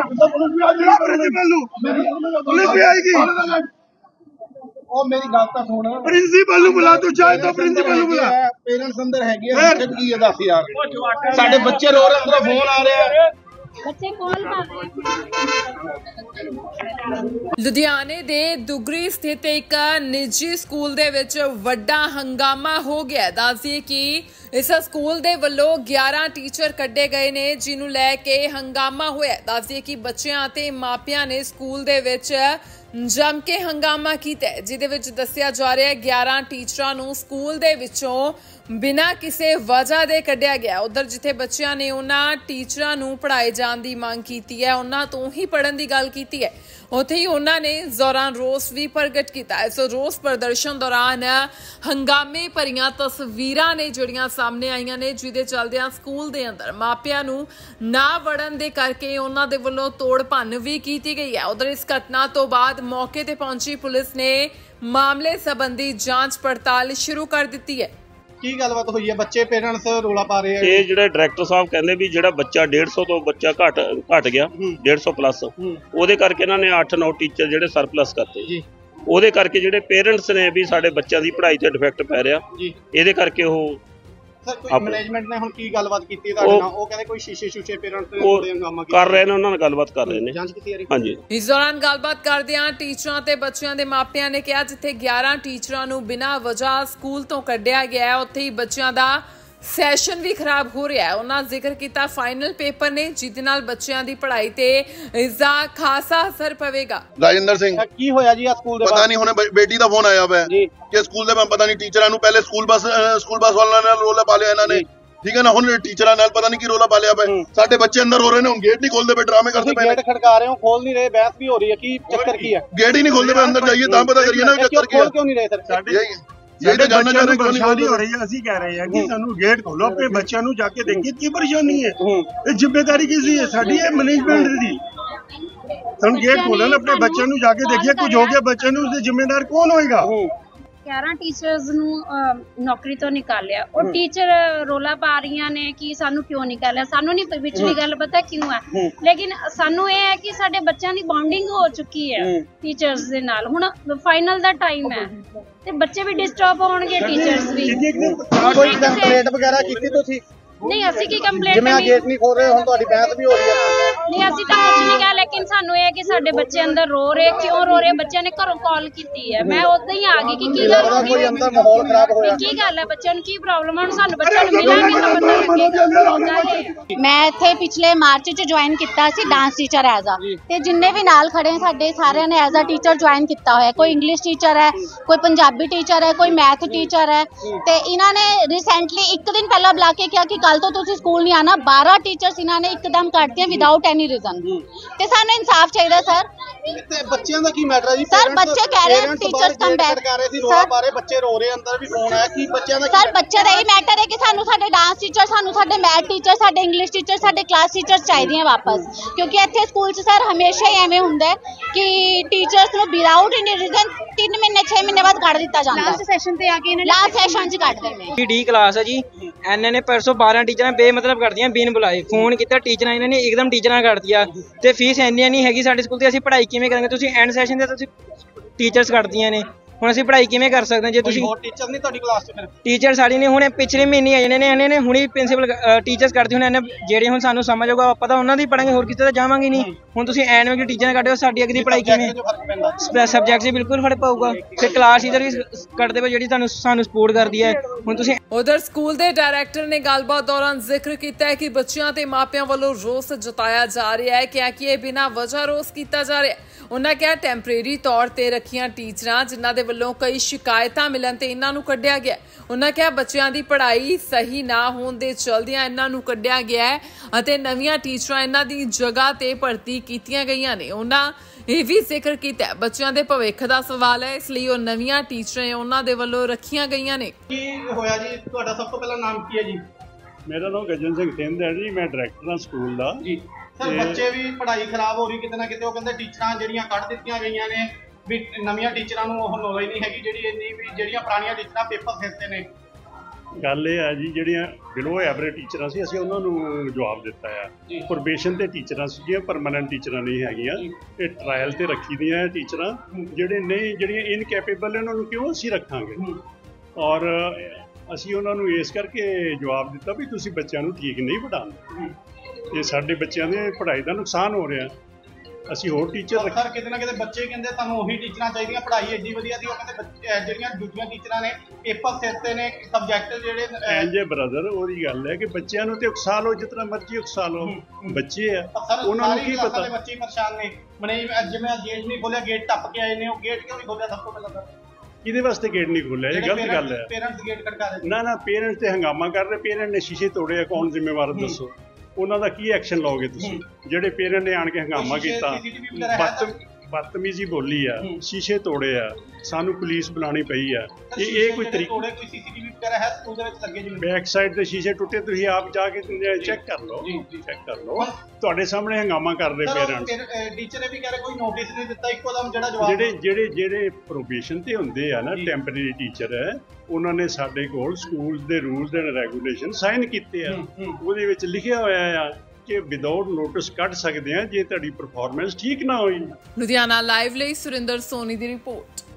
मेरी गल तो सुन प्रिंसीपल नु बुला तू चाहे तो प्रिंसीपल नु बुला पेरेंट्स अंदर है की है दस यार साडे बच्चे रो रहे अंदर फोन आ रहे हैं ਬੱਚੇ ਕਾਲ ਕਰ ਰਹੇ। ਲੁਧਿਆਣੇ ਦੇ ਦੁਗਰੀ ਸਥਿਤ ਇੱਕ ਨਿੱਜੀ ਸਕੂਲ ਦੇ ਵਿੱਚ ਵੱਡਾ ਹੰਗਾਮਾ ਹੋ ਗਿਆ। ਦੱਸਦੀਏ ਕਿ ਇਸ ਸਕੂਲ ਦੇ ਵੱਲੋਂ 11 ਟੀਚਰ ਕੱਢੇ ਗਏ ਨੇ, ਜਿਹਨੂੰ ਲੈ ਕੇ ਹੰਗਾਮਾ ਹੋਇਆ। ਦੱਸਦੀਏ ਕਿ ਬੱਚਿਆਂ ਅਤੇ ਮਾਪਿਆਂ ਨੇ ਸਕੂਲ ਦੇ ਵਿੱਚ ਜਮ ਕੇ ਹੰਗਾਮਾ ਕੀਤਾ, ਜਿਹਦੇ ਵਿੱਚ ਦੱਸਿਆ ਜਾ ਰਿਹਾ ਹੈ 11 ਟੀਚਰਾਂ ਨੂੰ ਸਕੂਲ ਦੇ ਵਿੱਚੋਂ ਬਿਨਾਂ ਕਿਸੇ ਵਜ੍ਹਾ ਦੇ ਕੱਢਿਆ ਗਿਆ। ਉਧਰ ਜਿੱਥੇ ਬੱਚਿਆਂ ਨੇ ਉਹਨਾਂ ਟੀਚਰਾਂ ਨੂੰ ਪੜ੍ਹਾਏ ਜਾਣ ਦੀ ਮੰਗ ਕੀਤੀ ਹੈ, ਉਹਨਾਂ ਤੋਂ ਹੀ ਪੜ੍ਹਨ ਦੀ ਗੱਲ ਕੀਤੀ ਹੈ, ਉੱਥੇ ਹੀ ਉਹਨਾਂ ਨੇ ਦੌਰਾਨ ਰੋਸ ਵੀ ਪ੍ਰਗਟ ਕੀਤਾ। ਇਸ ਰੋਸ ਪ੍ਰਦਰਸ਼ਨ ਦੌਰਾਨ ਹੰਗਾਮੇ ਭਰੀਆਂ ਤਸਵੀਰਾਂ ਨੇ ਜਿਹੜੀਆਂ ਸਾਹਮਣੇ ਆਈਆਂ ਨੇ, ਜਿਹਦੇ ਚੱਲਦਿਆਂ ਸਕੂਲ ਦੇ ਅੰਦਰ ਮਾਪਿਆਂ ਨੂੰ ਨਾ ਵੜਨ ਦੇ ਕਰਕੇ ਉਹਨਾਂ ਦੇ ਵੱਲੋਂ ਤੋੜ ਭੰਨ ਵੀ ਕੀਤੀ ਗਈ ਹੈ। ਉਧਰ ਇਸ ਘਟਨਾ ਤੋਂ ਬਾਅਦ ਮੌਕੇ ਤੇ ਪਹੁੰਚੀ ਪੁਲਿਸ ਨੇ ਮਾਮਲੇ ਸੰਬੰਧੀ ਜਾਂਚ ਪੜਤਾਲ ਸ਼ੁਰੂ ਕਰ ਦਿੱਤੀ ਹੈ। ਕੀ ਗੱਲਬਾਤ ਹੋਈ ਹੈ? ਬੱਚੇ ਪੇਰੈਂਟਸ ਰੋਲਾ ਪਾ ਰਹੇ ਆ। ਇਹ ਜਿਹੜੇ ਡਾਇਰੈਕਟਰ ਸਾਹਿਬ ਕਹਿੰਦੇ ਵੀ ਜਿਹੜਾ ਬੱਚਾ 150 ਤੋਂ ਬੱਚਾ ਘਟ ਗਿਆ 150 ਪਲੱਸ, ਉਹਦੇ ਕਰਕੇ ਇਹਨਾਂ ਨੇ 8-9 ਟੀਚਰ ਜਿਹੜੇ ਸਰਪਲਸ ਕਰਤੇ ਜੀ। ਉਹਦੇ ਕਰਕੇ ਜਿਹੜੇ ਪੇਰੈਂਟਸ ਨੇ ਵੀ ਸਾਡੇ ਬੱਚਿਆਂ ਦੀ ਪੜ੍ਹਾਈ ਤੇ ਡਿਫੈਕਟ ਪੈ ਰਿਹਾ ਜੀ, ਇਹਦੇ ਕਰਕੇ ਉਹ ਮੈਨੇਜਮੈਂਟ ਨੇ ਹੁਣ ਕੀ ਗੱਲਬਾਤ ਕੀਤੀ ਤੁਹਾਡੇ ਨਾਲ? ਉਹ ਕਹਿੰਦੇ ਕੋਈ ਸ਼ੀਸ਼ੇ ਪੇਰੈਂਟਸ ਨੇ ਥੋੜੇ ਹੰਗਾਮਾ ਕਰ ਰਹੇ ਨੇ, ਉਹਨਾਂ ਨਾਲ ਗੱਲਬਾਤ ਕਰ ਰਹੇ ਨੇ, ਜਾਂਚ ਕੀਤੀ ਜਾ ਰਹੀ। ਹਾਂਜੀ, ਇਸ ਦੌਰਾਨ ਗੱਲਬਾਤ ਕਰਦਿਆਂ ਟੀਚਰਾਂ ਤੇ ਬੱਚਿਆਂ ਦੇ ਮਾਪਿਆਂ ਨੇ ਕਿਹਾ ਜਿੱਥੇ 11 ਟੀਚਰਾਂ ਨੂੰ ਬਿਨਾਂ ਵਜ੍ਹਾ ਸਕੂਲ ਤੋਂ ਕੱਢਿਆ ਗਿਆ, ਉੱਥੇ ਹੀ ਬੱਚਿਆਂ ਦਾ ਸੈਸ਼ਨ ਵੀ ਖਰਾਬ ਹੋ ਰਿਹਾ ਹੈ। ਉਹਨਾਂ ਜ਼ਿਕਰ ਕੀਤਾ ਫਾਈਨਲ ਪੇਪਰ ਨੇ, ਜਿਹਦੇ ਨਾਲ ਬੱਚਿਆਂ ਦੀ ਪੜ੍ਹਾਈ ਤੇ ਇਸਦਾ ਖਾਸਾ ਅਸਰ ਪਵੇਗਾ। ਰਾਜਿੰਦਰ ਸਿੰਘ ਕੀ ਹੋਇਆ ਜੀ ਆ ਸਕੂਲ ਦੇ? ਪਤਾ ਨਹੀਂ, ਹੁਣੇ ਬੇਟੀ ਦਾ ਫੋਨ ਆਇਆ ਹੋਇਆ ਕਿ ਸਕੂਲ ਦੇ ਪਤਾ ਨਹੀਂ ਟੀਚਰਾਂ ਨੂੰ ਪਹਿਲੇ ਸਕੂਲ ਬੱਸ ਵਾਲਿਆਂ ਨਾਲ ਰੋਲਾ ਪਾ ਲਿਆ ਇਹਨਾਂ ਨੇ, ਠੀਕ ਹੈ ਨਾ। ਹੁਣ ਟੀਚਰਾਂ ਨਾਲ ਪਤਾ ਨਹੀਂ ਕੀ ਰੋਲਾ ਪਾ ਲਿਆ ਪਿਆ। ਸਾਡੇ ਬੱਚੇ ਅੰਦਰ ਹੋ ਰਹੇ ਨੇ, ਹੁਣ ਗੇਟ ਨਹੀਂ ਖੋਲਦੇ ਪਏ, ਡਰਾਮੇ ਕਰਦੇ ਪਏ। ਗੇਟ ਖੜਕਾ ਰਹੇ ਹੋ, ਖੋਲ ਨਹੀਂ ਰਹੇ, ਬਹਿਸ ਵੀ ਹੋ ਰਹੀ ਹੈ, ਕੀ ਚੱਕਰ ਕੀ ਹੈ? ਗੇਟ ਹੀ ਨਹੀਂ ਖੋਲਦੇ ਪਏ, ਅੰਦਰ ਜਾਈਏ ਤਾਂ ਪਤਾ ਕਰੀਏ ਨਾ ਚੱਕਰ ਕੀ ਹੈ। ਕਿਉਂ ਨਹੀਂ ਰਹੇ ਸਰ? ਇਹ ਤਾਂ ਜਾਨਣਾ ਚਾਹ ਰਹੇ ਪਰੇਸ਼ਾਨੀ ਹੋ ਰਹੀ ਹੈ। ਅਸੀਂ ਕਹਿ ਰਹੇ ਹਾਂ ਕਿ ਸਾਨੂੰ ਗੇਟ ਖੋਲੋ, ਆਪਣੇ ਬੱਚਿਆਂ ਨੂੰ ਜਾ ਕੇ ਦੇਖੀਏ ਕੀ ਪਰੇਸ਼ਾਨੀ ਹੈ। ਇਹ ਜ਼ਿੰਮੇਵਾਰੀ ਕਿਸਦੀ ਹੈ? ਸਾਡੀ ਹੈ ਮੈਨੇਜਮੈਂਟ ਦੀ। ਸਾਨੂੰ ਗੇਟ ਖੋਲਣ, ਆਪਣੇ ਬੱਚਿਆਂ ਨੂੰ ਜਾ ਕੇ ਦੇਖੀਏ, ਕੁਝ ਹੋ ਗਿਆ ਬੱਚਿਆਂ ਨੂੰ, ਉਸਦੇ ਜ਼ਿੰਮੇਦਾਰ ਕੌਣ ਹੋਏਗਾ? 11 ਟੀਚਰਸ ਨੂੰ ਨੌਕਰੀ ਤੋਂ ਨਿਕਾਲਿਆ। ਉਹ ਟੀਚਰ ਰੋਲਾ ਪਾ ਰਹੀਆਂ ਨੇ ਕਿ ਸਾਨੂੰ ਕਿਉਂ ਨਿਕਾਲਿਆ। ਸਾਨੂੰ ਨਹੀਂ ਵਿਚਲੀ ਗੱਲ ਪਤਾ ਕਿਉਂ ਹੈ, ਲੇਕਿਨ ਸਾਨੂੰ ਇਹ ਹੈ ਕਿ ਸਾਡੇ ਬੱਚਿਆਂ ਦੀ ਬੌਂਡਿੰਗ ਹੋ ਚੁੱਕੀ ਹੈ ਟੀਚਰਸ ਦੇ ਨਾਲ। ਹੁਣ ਫਾਈਨਲ ਦਾ ਟਾਈਮ ਹੈ ਤੇ ਬੱਚੇ ਵੀ ਡਿਸਟਰਬ ਹੋਣਗੇ, ਟੀਚਰਸ ਵੀ। ਕੋਈ ਕੰਪਲੇਂਟ ਵਗੈਰਾ ਕੀਤੀ ਤੁਸੀਂ? ਨਹੀਂ, ਅਸੀਂ ਕੀ ਕੰਪਲੇਂਟ? ਜਿਵੇਂ ਗੇਟ ਨਹੀਂ ਖੋਲ ਰਹੇ, ਹੁਣ ਤੁਹਾਡੀ ਬਹਿਸ ਵੀ ਹੋ ਰਹੀ ਹੈ। ਨਹੀਂ, ਅਸੀਂ ਤਾਂ ਕੁਝ ਨਹੀਂ ਕਿਹਾ, ਲੇਕਿਨ ਸਾਨੂੰ ਇਹ ਹੈ ਕਿ ਸਾਡੇ ਬੱਚੇ ਅੰਦਰ ਰੋ ਰਹੇ, ਕਿਉਂ ਰੋ ਰਹੇ? ਬੱਚਿਆਂ ਨੇ ਘਰੋਂ ਕਾਲ ਕੀਤੀ ਹੈ, ਮੈਂ ਉਦਾਂ ਹੀ ਆ ਗਈ ਕਿ ਕੀ ਗੱਲ ਹੋ ਗਈ, ਕੋਈ ਅੰਦਰ ਮਾਹੌਲ ਖਰਾਬ ਹੋਇਆ, ਕੀ ਗੱਲ ਹੈ, ਬੱਚਿਆਂ ਨੂੰ ਕੀ ਪ੍ਰੋਬਲਮ ਹੈ। ਹੁਣ ਸਾਨੂੰ ਬੱਚਿਆਂ ਨੂੰ ਮਿਲਾਂਗੇ ਤਾਂ ਪਤਾ ਲੱਗੇਗਾ। ਮੈਂ ਇੱਥੇ ਪਿਛਲੇ ਮਾਰਚ ਚ ਜੁਆਇਨ ਕੀਤਾ ਸੀ ਡਾਂਸ ਟੀਚਰ ਐਜ਼ ਆ, ਤੇ ਜਿੰਨੇ ਵੀ ਨਾਲ ਖੜੇ ਸਾਡੇ ਸਾਰਿਆਂ ਨੇ ਐਜ਼ ਆ ਟੀਚਰ ਜੁਆਇਨ ਕੀਤਾ ਹੋਇਆ। ਕੋਈ ਇੰਗਲਿਸ਼ ਟੀਚਰ ਹੈ, ਕੋਈ ਪੰਜਾਬੀ ਟੀਚਰ ਹੈ, ਕੋਈ ਮੈਥ ਟੀਚਰ ਹੈ। ਤੇ ਇਹਨਾਂ ਨੇ ਰੀਸੈਂਟਲੀ ਇੱਕ ਦਿਨ ਪਹਿਲਾਂ ਬੁਲਾ ਕੇ ਕਿਹਾ ਕਿ ਕੱਲ ਤੋਂ ਤੁਸੀਂ ਸਕੂਲ ਨਹੀਂ ਆਣਾ। 12 ਟੀਚਰਸ ਇਹਨਾਂ ਨੇ ਇੱਕਦਮ ਕੱਢਤੀਆਂ ਵਿਦਆਊਟ ਐਨੀ ਰੀਜ਼ਨ। ਤੇ ਸਾਨੂੰ ਇਨਸਾਫ ਚਾਹੀਦਾ ਸਰ। ਤੇ ਬੱਚਿਆਂ ਦਾ ਕੀ ਮੈਟਰ ਹੈ ਜੀ? ਸਰ ਬੱਚੇ ਕਹਿ ਰਹੇ ਟੀਚਰਸ ਕਮ ਬੈਕ ਕਰ ਰਹੇ ਸੀ, ਰੋਲਾ ਪਾ ਰਹੇ, ਬੱਚੇ ਰੋ ਰਹੇ, ਅੰਦਰ ਵੀ ਫੋਨ ਆਇਆ। ਕੀ ਬੱਚਿਆਂ ਦਾ? ਸਰ ਬੱਚੇ ਦਾ ਇਹ ਮੈਟਰ ਹੈ ਕਿ ਸਾਨੂੰ ਸਾਡੇ ਡਾਂਸ ਟੀਚਰ, ਸਾਨੂੰ ਸਾਡੇ ਮੈਥ ਟੀਚਰ, ਸਾਡੇ ਇੰਗਲਿਸ਼ ਟੀਚਰ, ਸਾਡੇ ਕਲਾਸ ਟੀਚਰਸ ਚਾਹੀਦੀਆਂ ਵਾਪਸ। ਕਿਉਂਕਿ ਇੱਥੇ ਸਕੂਲ 'ਚ ਸਰ ਹਮੇਸ਼ਾ ਹੀ ਐਵੇਂ ਹੁੰਦਾ ਕਿ ਟੀਚਰਸ ਨੂੰ ਵਿਦਆਊਟ ਐਨੀ ਰੀਜ਼ਨ 3 ਮਹੀਨੇ 6 ਮਹੀਨੇ ਬਾਅਦ ਕੱਢ ਦਿੱਤਾ ਜਾਂਦਾ। ਲਾਸਟ ਸੈਸ਼ਨ ਤੇ ਆ ਕੇ ਇਹਨਾਂ ਨੇ ਲਾਸਟ ਸੈਸ਼ਨ 'ਚ ਕੱਢ ਦਿੰਦੇ। ਡੀ ਕਲਾਸ ਹੈ ਜੀ, ਇਹਨਾਂ ਨੇ ਪਰਸੋਂ 12 ਟੀਚਰਾਂ ਬੇਮਤਲਬ ਕਰਦੀਆਂ, ਬਿਨ ਬੁਲਾਏ ਫੋਨ ਕੀਤਾ ਟੀਚਰਾਂ, ਇਹਨਾਂ ਨੇ ਇੱਕਦਮ ਟੀਚਰਾਂ ਕੱਢ ਦਿਆ। ਤੇ ਫੀਸ ਇੰਨੀ ਨਹੀਂ ਹੈਗੀ ਸਾਡੇ ਸਕੂਲ ਤੇ, ਅਸੀਂ ਪੜ੍ਹਾਈ ਕਿਵੇਂ ਕਰਾਂਗੇ? ਤੁਸੀਂ ਐਂਡ ਸੈਸ਼ਨ ਤੇ ਤੁਸੀਂ ਟੀਚਰਸ ਕੱਢਦੀਆਂ ਨੇ, ਹੁਣ ਅਸੀਂ ਪੜ੍ਹਾਈ ਕਿਵੇਂ ਕਰ ਸਕਦੇ ਹਾਂ? ਜੇ ਤੁਸੀਂ ਟੀਚਰ ਨਹੀਂ ਤੁਹਾਡੀ ਕਲਾਸ 'ਚ? ਫਿਰ ਟੀਚਰ ਸਾਡੀ ਨੇ ਹੁਣ ਪਿਛਲੇ ਮਹੀਨੇ ਆਏ ਨੇ, ਇਹਨਾਂ ਨੇ ਹੁਣੀ ਪ੍ਰਿੰਸੀਪਲ ਟੀਚਰਸ ਕੱਢਦੇ ਹੁਣ ਇਹਨੇ ਜਿਹੜੇ ਹੁਣ ਸਾਨੂੰ ਸਮਝ ਆਊਗਾ ਪਤਾ ਉਹਨਾਂ ਦੀ ਪੜਾਂਗੇ, ਹੋਰ ਕਿਸੇ ਦਾ ਜਾਵਾਂਗੇ ਨਹੀਂ। ਹੁਣ ਤੁਸੀਂ ਐਨ ਵਿੱਚ ਟੀਚਰ ਕੱਢਦੇ ਹੋ, ਸਾਡੀ ਅੱਗੇ ਦੀ ਪੜ੍ਹਾਈ ਕਿਵੇਂ? ਸਬਜੈਕਟ 'ਚ ਬਿਲਕੁਲ ਫਰਕ ਪਊਗਾ। ਫਿਰ ਕਲਾਸ ਟੀਚਰ ਵੀ ਕੱਢਦੇ ਪਏ ਜਿਹੜੀ ਸਾਨੂੰ ਸਪੋਰਟ ਕਰਦੀ ਹੈ। ਹੁਣ ਤੁਸੀਂ ਉਧਰ ਸਕੂਲ ਦੇ ਡਾਇਰੈਕਟਰ ਨੇ ਗੱਲਬਾਤ ਦੌਰਾਨ ਜ਼ਿਕਰ ਕੀਤਾ ਹੈ ਕਿ ਬੱਚਿਆਂ ਤੇ ਮਾਪਿਆਂ ਵੱਲੋਂ ਰੋਸ ਜਤਾਇਆ ਜਾ ਰਿਹਾ ਹੈ ਕਿ ਇਹ ਬਿਨਾਂ ਵਜ੍ਹਾ ਰੋਸ ਕੀਤਾ ਜਾ ਰਿਹਾ ਹੈ। ਉਹਨਾਂ ਕਿਹਾ ਟੈਂਪਰੇਰੀ ਤੌਰ ਤੇ ਰੱਖੀਆਂ ਟੀਚਰਾਂ, ਜਿਨ੍ਹਾਂ ਦੇ ਵੱਲੋਂ ਕਈ ਸ਼ਿਕਾਇਤਾਂ ਮਿਲਣ ਤੇ ਇਹਨਾਂ ਨੂੰ ਕੱਢਿਆ ਗਿਆ। ਉਹਨਾਂ ਕਿਹਾ ਬੱਚਿਆਂ ਦੀ ਪੜ੍ਹਾਈ ਸਹੀ ਨਾ ਹੋਣ ਦੇ ਚਲਦਿਆਂ ਇਹਨਾਂ ਨੂੰ ਕੱਢਿਆ ਗਿਆ ਹੈ ਅਤੇ ਨਵੀਆਂ ਟੀਚਰਾਂ ਇਹਨਾਂ ਦੀ ਜਗ੍ਹਾ ਤੇ ਭਰਤੀ ਕੀਤੀਆਂ ਗਈਆਂ ਨੇ। ਉਹਨਾਂ ਇਹ ਵੀ ਜ਼ਿਕਰ ਕੀਤਾ ਬੱਚਿਆਂ ਦੇ ਭਵਿੱਖ ਦਾ ਸਵਾਲ ਹੈ, ਇਸ ਲਈ ਉਹ ਨਵੀਆਂ ਟੀਚਰਾਂ ਉਹਨਾਂ ਦੇ ਵੱਲੋਂ ਰੱਖੀਆਂ ਗਈਆਂ ਨੇ। ਕੀ ਹੋਇਆ ਜੀ? ਤੁਹਾਡਾ ਸਭ ਤੋਂ ਪਹਿਲਾਂ ਨਾਮ ਕੀ ਹੈ ਜੀ? ਮੇਰਾ ਨਾਮ ਗਜਨ ਸਿੰਘ ਥਿੰਦ ਹੈ ਜੀ, ਮੈਂ ਡਾਇਰੈਕਟਰ ਹਾਂ ਸਕੂਲ ਦਾ ਜੀ। ਸਰ ਬੱਚੇ ਵੀ ਪੜ੍ਹਾਈ ਖਰਾਬ ਹੋ ਰਹੀ ਕਿਤੇ ਨਾ ਕਿਤੇ, ਉਹ ਕਹਿੰਦੇ ਟੀਚਰਾਂ ਜਿਹੜੀਆਂ ਕੱਢ ਦਿੱਤੀਆਂ ਗਈਆਂ ਨੇ, ਵੀ ਨਵੀਆਂ ਟੀਚਰਾਂ ਨੂੰ ਉਹ ਨੌਲੇਜ ਨਹੀਂ ਹੈਗੀ ਜਿਹੜੀ ਇੰਨੀ, ਵੀ ਜਿਹੜੀਆਂ ਪੁਰਾਣੀਆਂ ਟੀਚਰਾਂ ਪੇਪਰ ਸਿਰਤੇ ਨੇ। ਗੱਲ ਇਹ ਆ ਜੀ, ਜਿਹੜੀਆਂ ਬਿਲੋ ਐਵਰੇਜ ਟੀਚਰਾਂ ਸੀ ਅਸੀਂ ਉਹਨਾਂ ਨੂੰ ਜਵਾਬ ਦਿੱਤਾ ਆ। ਪ੍ਰੋਬੇਸ਼ਨ ਤੇ ਟੀਚਰਾਂ ਸੀਗੀਆਂ, ਪਰਮਾਨੈਂਟ ਟੀਚਰਾਂ ਨਹੀਂ ਹੈਗੀਆਂ। ਇਹ ਟਰਾਇਲ ਤੇ ਰੱਖੀ ਦੀਆਂ ਟੀਚਰਾਂ, ਜਿਹੜੀਆਂ ਇਨਕੈਪੇਬਲ ਉਹਨਾਂ ਨੂੰ ਕਿਉਂ ਅਸੀਂ ਰੱਖਾਂਗੇ। ਔਰ ਅਸੀਂ ਉਹਨਾਂ ਨੂੰ ਇਸ ਕਰਕੇ ਜਵਾਬ ਦਿੱਤਾ ਵੀ ਤੁਸੀਂ ਬੱਚਿਆਂ ਨੂੰ ਠੀਕ ਨਹੀਂ ਪੜ੍ਹਾਉਂਦੇ, ਇਹ ਸਾਡੇ ਬੱਚਿਆਂ ਦੇ ਪੜ੍ਹਾਈ ਦਾ ਨੁਕਸਾਨ ਹੋ ਰਿਹਾ। ਅਸੀਂ ਹੋਰ ਟੀਚਰ ਸਰ ਕਿਤੇ ਨਾ ਕਿਤੇ ਬੱਚੇ ਕਹਿੰਦੇ ਤੁਹਾਨੂੰ ਉਹੀ ਟੀਚਰਾਂ ਚਾਹੀਦੀਆਂ, ਪੜ੍ਹਾਈ ਐਡੀ ਵਧੀਆ ਦੀ। ਉਹ ਕਹਿੰਦੇ ਜਿਹੜੀਆਂ ਦੂਜੀਆਂ ਟੀਚਰਾਂ ਨੇ ਪੇਪਰ ਸਿਰ ਤੇ ਨੇ, ਸਬਜੈਕਟ ਜਿਹੜੇ ਐਂਜੇ ਬ੍ਰਦਰ, ਉਹਦੀ ਗੱਲ ਹੈ ਕਿ ਬੱਚਿਆਂ ਨੂੰ ਤੇ ਉਕਸਾ ਲਓ ਜਿਤਨਾ ਮਰਜ਼ੀ ਉਕਸਾ ਲਓ, ਬੱਚੇ ਆ ਉਹਨਾਂ ਨੂੰ ਕੀ ਪਤਾ। ਬੱਚੇ ਪਰੇਸ਼ਾਨ ਨੇ। ਜਿਵੇਂ ਗੇਟ ਨਹੀਂ ਖੋਲਿਆ, ਗੇਟ ਟੱਪ ਕੇ ਆਏ ਨੇ, ਉਹ ਗੇਟ ਕਿਉਂ ਨਹੀਂ ਖੋਲਿਆ ਸਭ ਤੋਂ ਪਹਿਲਾਂ? ਕਿਹਦੇ ਵਾਸਤੇ ਗੇਟ ਨਹੀਂ ਖੋਲਿਆ? ਇਹ ਗਲਤ ਗੱਲ ਹੈ। ਪੇਰੈਂਟਸ ਗੇਟ ਖੜਕਾ ਰਹੇ ਨਾ, ਪੇਰੈਂਟਸ ਤੇ ਹੰਗਾਮਾ ਕਰ ਰਹੇ, ਪੇਰੈਂਟ ਨੇ ਸ਼ੀਸ਼ੇ ਤੋੜੇ ਆ, ਕੌਣ ਜ਼ਿੰਮੇਵਾਰ ਦੱਸੋ? ਉਹਨਾਂ ਦਾ ਕੀ ਐਕਸ਼ਨ ਲਓਗੇ ਤੁਸੀਂ? ਜਿਹੜੇ ਪੇਰੈਂਟ ਨੇ ਆਣ ਕੇ ਹੰਗਾਮਾ ਕੀਤਾ, ਬਦਤਮੀਜ਼ੀ ਬੋਲੀ ਆ, ਸ਼ੀਸ਼ੇ ਤੋੜੇ ਆ, ਸਾਨੂੰ ਪੁਲਿਸ ਬੁਲਾਉਣੀ ਪਈ ਆ। ਇਹ ਕੋਈ ਤਰੀਕਾ? ਕੋਈ ਸੀਸੀਟੀਵੀ ਵਗੈਰਾ ਹੈ ਸਕੂਲ ਦੇ ਵਿੱਚ ਲੱਗੇ? ਜਿਵੇਂ ਬੈਕ ਸਾਈਡ ਦੇ ਸ਼ੀਸ਼ੇ ਟੁੱਟੇ, ਤੁਸੀਂ ਆਪ ਜਾ ਕੇ ਚੈੱਕ ਕਰ ਲਓ, ਚੈੱਕ ਕਰ ਲਓ। ਤੁਹਾਡੇ ਸਾਹਮਣੇ ਹੰਗਾਮਾ ਕਰਦੇ ਪੇਰੈਂਟਸ। ਟੀਚਰ ਨੇ ਵੀ ਕਹਿ ਰਿਹਾ ਕੋਈ ਨੋਟਿਸ ਨਹੀਂ ਦਿੱਤਾ, ਇੱਕੋ ਦਮ ਜਿਹੜਾ ਜਵਾਬ। ਜਿਹੜੇ ਪ੍ਰੋਬੇਸ਼ਨ ਤੇ ਹੁੰਦੇ ਆ ਨਾ, ਟੈਂਪਰੇਰੀ ਟੀਚਰ ਹੈ, ਉਹਨਾਂ ਨੇ ਸਾਡੇ ਕੋਲ ਸਕੂਲ ਦੇ ਰੂਲਸ ਐਂਡ ਰੈਗੂਲੇਸ਼ਨ ਸਾਈਨ ਕੀਤੇ ਆ। ਉਹਦੇ ਵਿੱਚ ਲਿਖਿਆ ਹੋਇਆ ਆ ਕਿ ਵਿਦਆਊਟ ਨੋਟਿਸ ਕੱਢ ਸਕਦੇ ਆ ਜੇ ਤੁਹਾਡੀ ਪਰਫਾਰਮੈਂਸ ਠੀਕ ਨਾ ਹੋਈ। ਲੁਧਿਆਣਾ ਲਾਈਵ ਲਈ ਸੁਰਿੰਦਰ ਸੋਨੀ ਦੀ ਰਿਪੋਰਟ।